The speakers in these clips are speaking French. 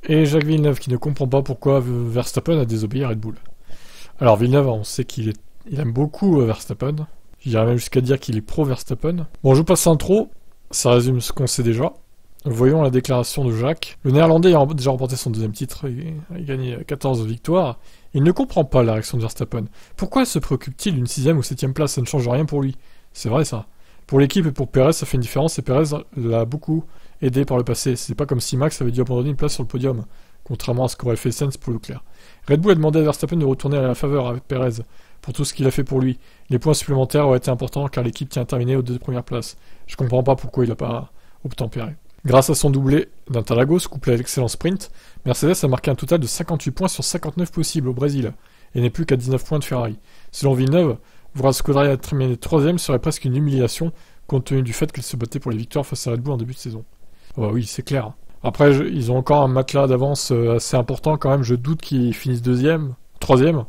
Et Jacques Villeneuve qui ne comprend pas pourquoi Verstappen a désobéi à Red Bull. Alors Villeneuve, on sait il aime beaucoup Verstappen. J'irais même jusqu'à dire qu'il est pro Verstappen. Bon, je vous passe l'intro, ça résume ce qu'on sait déjà. Voyons la déclaration de Jacques. Le Néerlandais a déjà remporté son deuxième titre, il a gagné 14 victoires. Il ne comprend pas la réaction de Verstappen. Pourquoi se préoccupe-t-il d'une 6ème ou 7ème place? Ça ne change rien pour lui. C'est vrai ça. Pour l'équipe et pour Perez, ça fait une différence et Perez l'a beaucoup aidé par le passé. C'est pas comme si Max avait dû abandonner une place sur le podium, contrairement à ce qu'aurait fait Sainz pour Leclerc. Red Bull a demandé à Verstappen de retourner à la faveur avec Perez pour tout ce qu'il a fait pour lui. Les points supplémentaires auraient été importants car l'équipe tient à terminer aux 2 premières places. Je comprends pas pourquoi il n'a pas obtempéré. Grâce à son doublé d'Interlagos, couplé à l'excellent sprint, Mercedes a marqué un total de 58 points sur 59 possibles au Brésil, et n'est plus qu'à 19 points de Ferrari. Selon Villeneuve, voir Scuderia à terminer 3ème serait presque une humiliation, compte tenu du fait qu'il se battait pour les victoires face à Red Bull en début de saison. Oh bah oui, c'est clair. Après, ils ont encore un matelas d'avance assez important quand même, je doute qu'ils finissent 2ème, 3ème.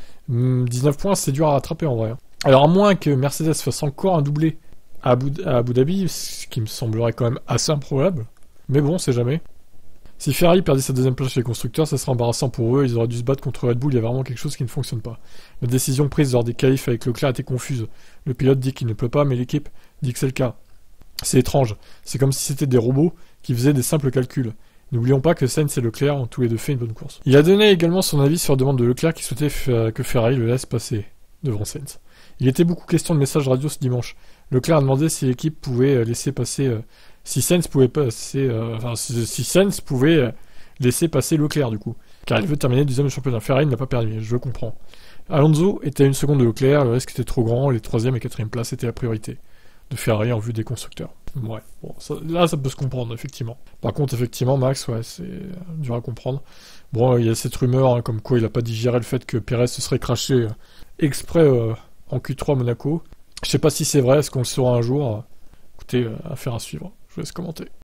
19 points, c'est dur à rattraper en vrai. Alors à moins que Mercedes fasse encore un doublé à Abu Dhabi, ce qui me semblerait quand même assez improbable. Mais bon, c'est jamais. Si Ferrari perdait sa 2ème place chez les constructeurs, ça serait embarrassant pour eux, ils auraient dû se battre contre Red Bull, il y a vraiment quelque chose qui ne fonctionne pas. La décision prise lors des qualifs avec Leclerc était confuse. Le pilote dit qu'il ne pleut pas, mais l'équipe dit que c'est le cas. C'est étrange, c'est comme si c'était des robots qui faisaient des simples calculs. N'oublions pas que Sainz et Leclerc ont tous les deux fait une bonne course. Il a donné également son avis sur la demande de Leclerc qui souhaitait que Ferrari le laisse passer devant Sainz. Il était beaucoup question de messages radio ce dimanche. Leclerc a demandé si l'équipe pouvait laisser passer... si Sainz pouvait passer... si Sainz pouvait laisser passer Leclerc, du coup. Car il veut terminer 2ème du championnat. Ferrari ne l'a pas permis, je comprends. Alonso était à 1 seconde de Leclerc, le risque était trop grand, les 3ème et 4ème places étaient la priorité de Ferrari en vue des constructeurs. Ouais, bon, là ça peut se comprendre, effectivement. Par contre, effectivement, Max, ouais, c'est dur à comprendre. Bon, il y a cette rumeur, hein, comme quoi il a pas digéré le fait que Perez se serait craché exprès en Q3 à Monaco. Je sais pas si c'est vrai, est-ce qu'on le saura un jour? Écoutez, affaire à suivre. Je vous laisse commenter.